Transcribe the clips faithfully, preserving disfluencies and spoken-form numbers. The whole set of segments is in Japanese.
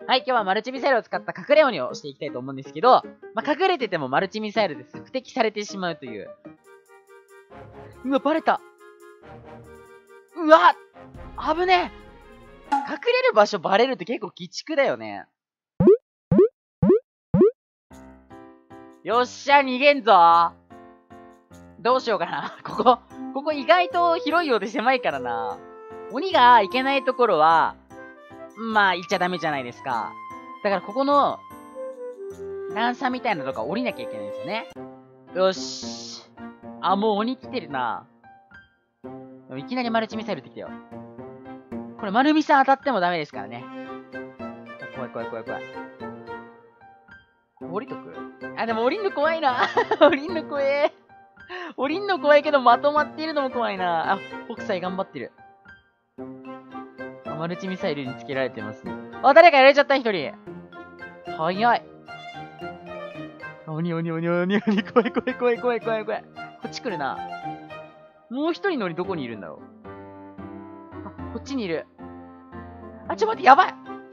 はい、今日はマルチミサイルを使った隠れ鬼をしていきたいと思うんですけど、まあ、隠れててもマルチミサイルで索敵されてしまうという。うわ、バレた。うわ危ねえ。隠れる場所バレるって結構鬼畜だよね。よっしゃ、逃げんぞ。どうしようかな。ここ、ここ意外と広いようで狭いからな。鬼が行けないところは、まあ、行っちゃダメじゃないですか。だからここの、段差みたいなとこ降りなきゃいけないんですよね。よし。あ、もう鬼来てるな。いきなりマルチミサイルってきたよ。これ、丸ミサ当たってもダメですからね。怖い怖い怖い怖い。降りとく？あ、でも降りんの怖いな。降りんの怖え。降りんの怖いけどまとまっているのも怖いな。あ、北斎頑張ってる。マルチミサイルにつけられてますね。あ、誰かやられちゃった、一人。早い。鬼鬼鬼鬼鬼、怖い怖い怖い怖い怖い怖い。こっち来るな。もう一人の鬼どこにいるんだろう。あ、こっちにいる。あ、ちょ、待って、やばい。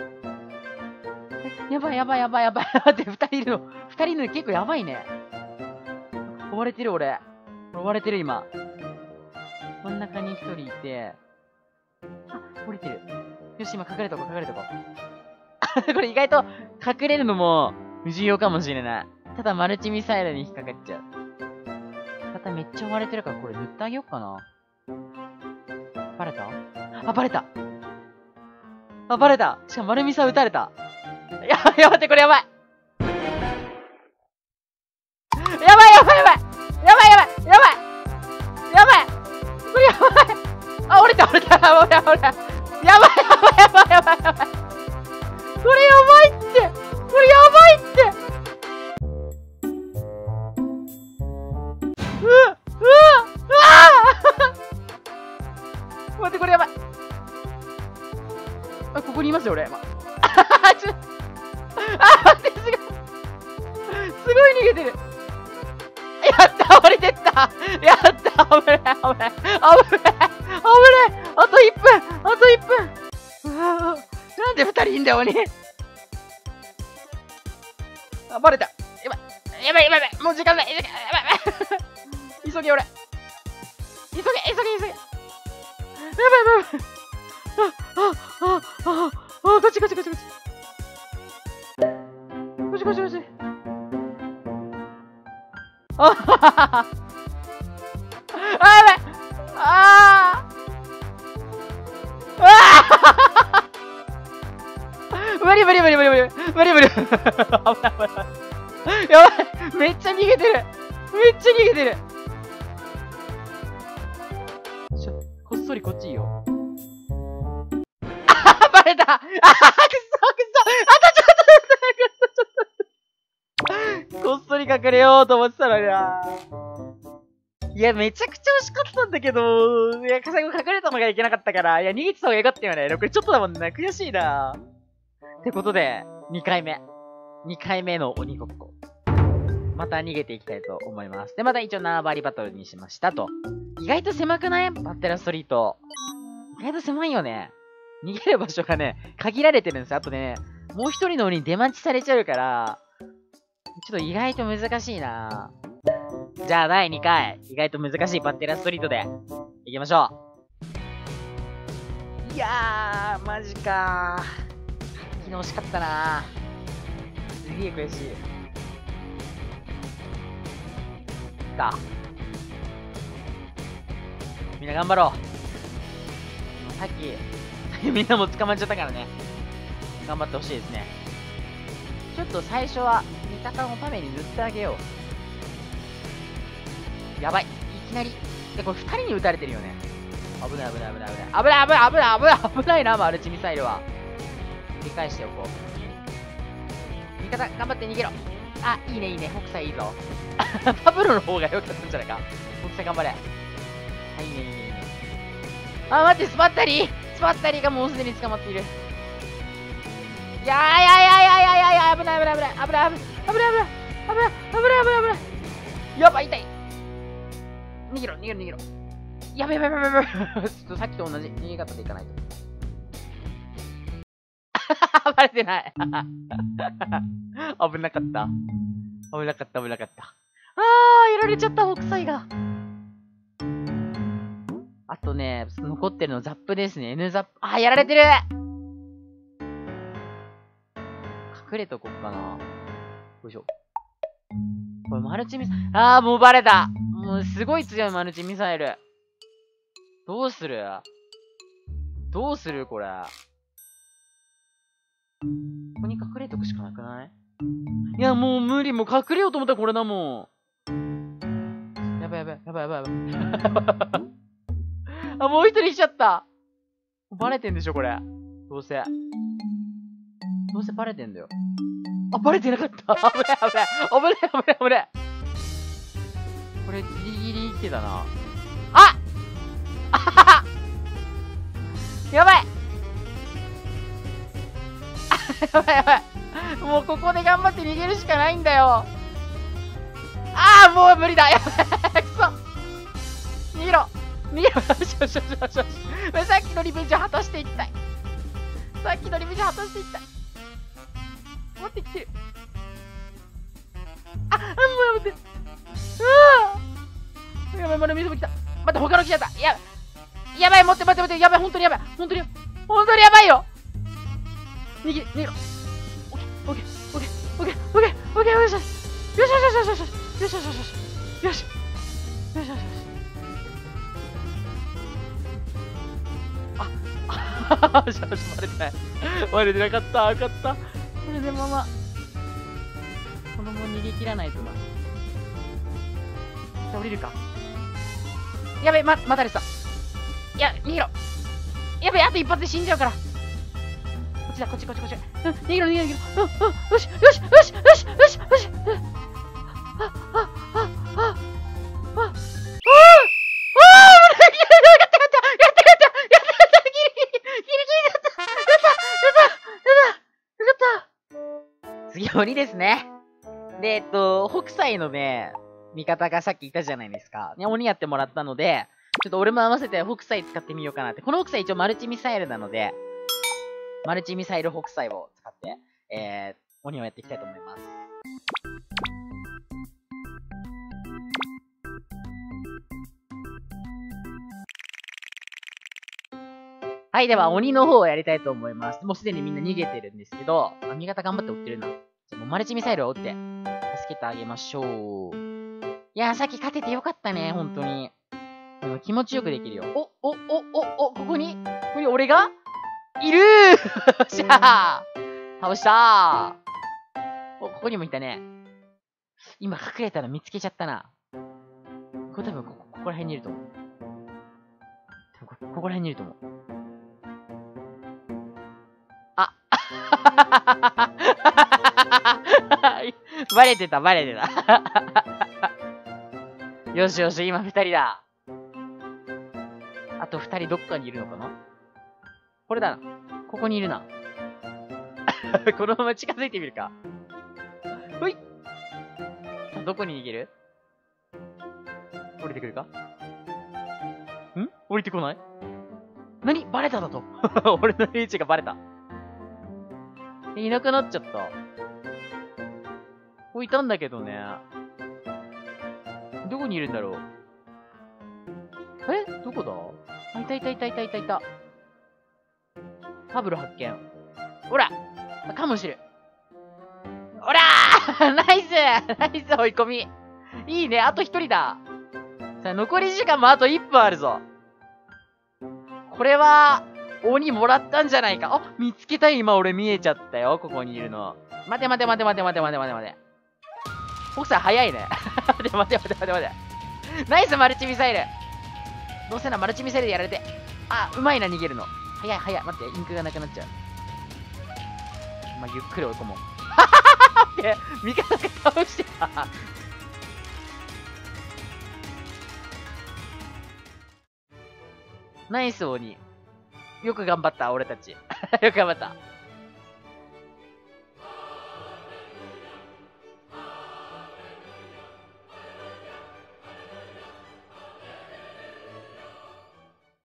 やばいやばいやばいやばい。待って、二人いるの。二人いるの結構やばいね。追われてる俺。追われてる今。真ん中に一人いて。あ、降りてる。よし、今隠れとこう、隠れとこう。これ意外と隠れるのも重要かもしれない。ただマルチミサイルに引っかかっちゃう。まためっちゃ追われてるからこれ塗ってあげようかな。バレた？あ、バレた。あ、バレた。しかも丸ミサ撃たれた。やばい、やばいってこれやばい。やばいやばいやばいやばいやばいやばいやばいこれやばい。あ、折れた折れた。折れた折れた。やばいやばいやばいやばいやばい。これやばいって。これやばいって。うわうわうわ待ってこれやばい。あ、ここにいますよ俺。あ、ちょあ、待って、すごい。すごい逃げてる。やった降りてったやった危ない危ない危ない危ない危ないあといっぷんあといっぷんうわなんでふたりいんだよ鬼。あ、バレた。やばいやばいやばいやばいもう時間ないやばいやばい急げ俺急げ急げ急げやばいやばいやばいあああああこっちこっちこっちこっちこっちこっちこっちあはははあ、やばいああ無理無理無理無理無理無理無理危ない危ないやばいめっちゃ逃げてるめっちゃ逃げてるちょこっそりこっちいいよあバレたあくそくそあとちょっとこっそり隠れようと思ってたのにな。いや、めちゃくちゃ惜しかったんだけど、いや、最後隠れたのがいけなかったから、いや、逃げてた方がよかったよね。これちょっとだもんね。悔しいな。ってことで、にかいめ。にかいめの鬼ごっこ。また逃げていきたいと思います。で、また一応縄張りバトルにしましたと。意外と狭くない？バッテラストリート。意外と狭いよね。逃げる場所がね、限られてるんですよ。あとね、もう一人の鬼に出待ちされちゃうから、ちょっと意外と難しいな。じゃあだいにかい、意外と難しいバッテラストリートでいきましょう。いやー、マジかー。昨日惜しかったなー。すげえ悔しい。か。みんな頑張ろう。さっき、みんなも捕まっちゃったからね。頑張ってほしいですね。ちょっと最初は味方のために塗ってあげよう。やばい。いきなり。で、これふたりに撃たれてるよね。危ない危ない危ない危ない。危ない危ない危ない危ない危ないな、マルチミサイルは。繰り返しておこう。味方、頑張って逃げろ。あ、いいねいいね。北斎いいぞ。パブロの方が良かったんじゃないか。北斎頑張れ。はい、いいねいいねいいね。あ、待って、スパッタリースパッタリーがもうすでに捕まっている。いやーいやいやいやいやいやいや危ない危ない危ない危ない危ない危ない危ない危ない危ない危ないやばい痛い逃げろ逃げろ逃げろやべやべやべやべちょっとさっきと同じ逃げ方でいかないとバレてない。危なかった。危なかった、危なかった。あー、やられちゃった、北斎が。あとね、残ってるのザップですね。N ザップ。あー、やられてる。隠れとこっかな。よいしょ。これマルチミサイル。あー、もうバレた。もうすごい強いマルチミサイル。どうするどうするこれ。ここに隠れとくしかなくない？いや、もう無理。もう隠れようと思ったらこれだもん。やばいやばい、やばいやばいやばい。あ、もう一人しちゃった。バレてんでしょ、これ。どうせ。どうせバレてんだよ。あ、バレてなかった。危ない危ない。危ない危ない危ない。これ、ギリギリ生きてたな。ああははやばいやばいやばい。もうここで頑張って逃げるしかないんだよ。ああ、もう無理だ。やばい。くそ。逃げろ。逃げろ。よしよしよしよしよし。さっきのリベンジを果たしていきたい。さっきのリベンジを果たしていきたい。待ってきてる。あ、あ、もうやめて。うわやばい、まだ水も来た。待って、他の来ちゃった。やばい。やばい、待って待って待って。やばい、本当にやばい。本当に、本当にやばいよ。逃げ、逃げろ。オッケー、オッケー、オッケー、オッケー、オッケー、よしよし。よしよしよしよしよし。よしよしよしよし。よし。よしよしよし。あ、あ、よしよし、バレてない。バレてなかった。よかった。これでまま、このまま逃げ切らないとな。じゃあ降りるか。やべえ、ま、またれてた。いや、逃げろ。やべえ、あと一発で死んじゃうから。こっちだ、こっちこっちこっち。うん、逃げろ、逃げろ、逃げろ。うん、うん、よし、よし、よし、よし、よし、よし、よし。あ、あ、あ、あ、あ、あ、あ、あ、あ、次、鬼ですね。で、えっと、北斎のね、味方がさっきいたじゃないですか。ね、鬼やってもらったので、ちょっと俺も合わせて北斎使ってみようかなって。この北斎一応マルチミサイルなので、マルチミサイル北斎を使って、えー、鬼をやっていきたいと思います。はい、では鬼の方をやりたいと思います。もうすでにみんな逃げてるんですけど、あ、味方頑張って追ってるな。じゃもうマルチミサイルを追って、助けてあげましょう。いやー、さっき勝ててよかったね、本当に。でも気持ちよくできるよ。お、お、お、お、お、ここに、ここに俺がいるーよっしゃー倒したーお、ここにもいたね。今隠れたの見つけちゃったな。これ多分ここ、ここら辺にいると思う。ここここら辺にいると思う。あバレてた、バレてた。よしよし、今二人だ。あと二人どっかにいるのかな？これだな。ここにいるな。このまま近づいてみるか。ほい。どこに逃げる？降りてくるか？ん？降りてこない？何？バレただと。俺のリーチがバレた。いなくなっちゃった。ここいたんだけどね。どこにいるんだろう？え？どこだ？あ、いたいたいたいたいたいた。ファブル発見。ほら！かもしれん。ほらーナイスナイス追い込み。いいね、あと一人だ。さあ、残り時間もあといっぷんあるぞ。これは、鬼もらったんじゃないか。あ、見つけたい。今俺見えちゃったよ。ここにいるの。待て待て待て待て待て待て待て待て。北斎早いね。待て待て待て待て待て。ナイスマルチミサイル。どうせなマルチミサイルでやられて。あ、うまいな逃げるの。早い早い。待って、インクがなくなっちゃう。まあ、ゆっくり追い込もう。味方が倒してた。ナイス鬼。よく頑張った、俺たち。よく頑張った。